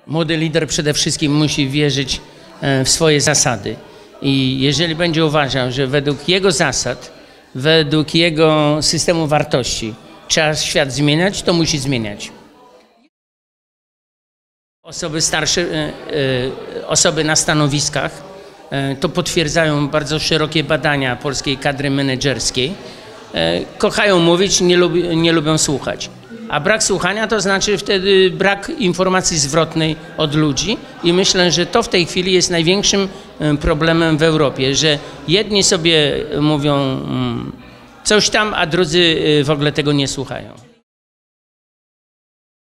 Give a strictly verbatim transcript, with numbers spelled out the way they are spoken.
Młody lider przede wszystkim musi wierzyć w swoje zasady. I jeżeli będzie uważał, że według jego zasad, według jego systemu wartości trzeba świat zmieniać, to musi zmieniać. Osoby starsze, osoby na stanowiskach to potwierdzają bardzo szerokie badania polskiej kadry menedżerskiej. Kochają mówić, nie, lubi, nie lubią słuchać. A brak słuchania to znaczy wtedy brak informacji zwrotnej od ludzi i myślę, że to w tej chwili jest największym problemem w Europie, że jedni sobie mówią coś tam, a drudzy w ogóle tego nie słuchają.